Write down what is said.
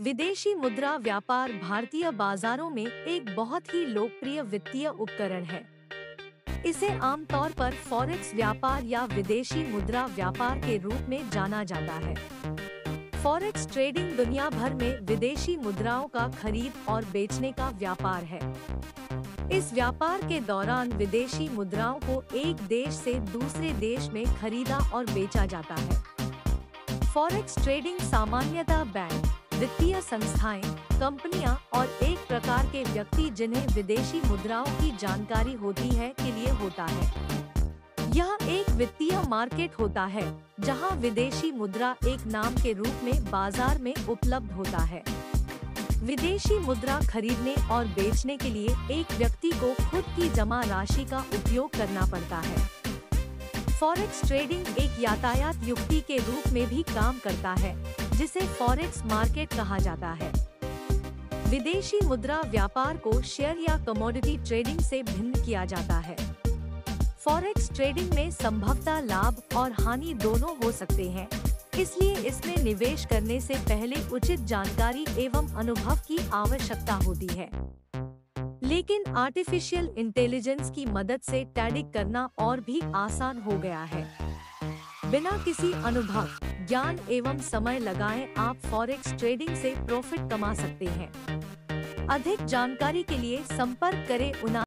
विदेशी मुद्रा व्यापार भारतीय बाजारों में एक बहुत ही लोकप्रिय वित्तीय उपकरण है। इसे आमतौर पर फॉरेक्स व्यापार या विदेशी मुद्रा व्यापार के रूप में जाना जाता है। फॉरेक्स ट्रेडिंग दुनिया भर में विदेशी मुद्राओं का खरीद और बेचने का व्यापार है। इस व्यापार के दौरान विदेशी मुद्राओं को एक देश से दूसरे देश में खरीदा और बेचा जाता है। फॉरेक्स ट्रेडिंग सामान्यतः बैंक, वित्तीय संस्थाएं, कंपनियां और एक प्रकार के व्यक्ति जिन्हें विदेशी मुद्राओं की जानकारी होती है के लिए होता है। यह एक वित्तीय मार्केट होता है जहां विदेशी मुद्रा एक नाम के रूप में बाजार में उपलब्ध होता है। विदेशी मुद्रा खरीदने और बेचने के लिए एक व्यक्ति को खुद की जमा राशि का उपयोग करना पड़ता है। फॉरेक्स ट्रेडिंग एक यातायात युक्ति के रूप में भी काम करता है, जिसे फॉरेक्स मार्केट कहा जाता है। विदेशी मुद्रा व्यापार को शेयर या कमोडिटी ट्रेडिंग से भिन्न किया जाता है। फॉरेक्स ट्रेडिंग में संभवतः लाभ और हानि दोनों हो सकते हैं, इसलिए इसमें निवेश करने से पहले उचित जानकारी एवं अनुभव की आवश्यकता होती है। लेकिन आर्टिफिशियल इंटेलिजेंस की मदद से ट्रेडिंग करना और भी आसान हो गया है। बिना किसी अनुभव, ज्ञान एवं समय लगाए आप फॉरेक्स ट्रेडिंग से प्रॉफिट कमा सकते हैं। अधिक जानकारी के लिए संपर्क करें।